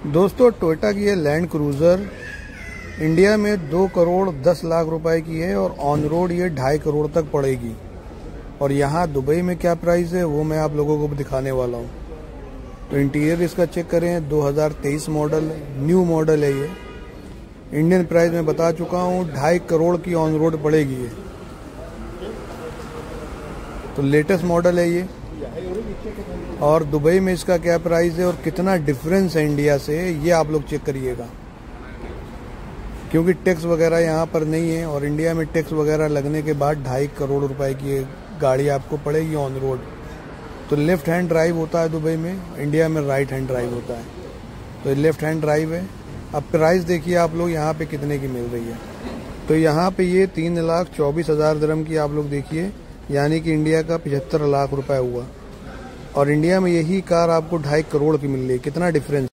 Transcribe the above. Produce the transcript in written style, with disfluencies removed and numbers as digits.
दोस्तों टोयोटा की ये लैंड क्रूज़र इंडिया में 2 करोड़ 10 लाख रुपए की है और ऑन रोड ये 2.5 करोड़ तक पड़ेगी। और यहाँ दुबई में क्या प्राइस है वो मैं आप लोगों को दिखाने वाला हूँ। तो इंटीरियर इसका चेक करें, 2023 मॉडल न्यू मॉडल है ये। इंडियन प्राइस में बता चुका हूँ, 2.5 करोड़ की ऑन रोड पड़ेगी ये। तो लेटेस्ट मॉडल है ये। और दुबई में इसका क्या प्राइस है और कितना डिफरेंस है इंडिया से, ये आप लोग चेक करिएगा। क्योंकि टैक्स वगैरह यहाँ पर नहीं है और इंडिया में टैक्स वगैरह लगने के बाद 2.5 करोड़ रुपए की गाड़ी आपको पड़ेगी ऑन रोड। तो लेफ्ट हैंड ड्राइव होता है दुबई में, इंडिया में राइट हैंड ड्राइव होता है। तो ये लेफ्ट हैंड ड्राइव है। अब प्राइस देखिए आप लोग यहाँ पे कितने की मिल रही है। तो यहाँ पे ये 3,24,000 दिरहम की आप लोग देखिए, यानी कि इंडिया का 75 लाख रुपए हुआ। और इंडिया में यही कार आपको 2.5 करोड़ की मिल रही है। कितना डिफरेंस।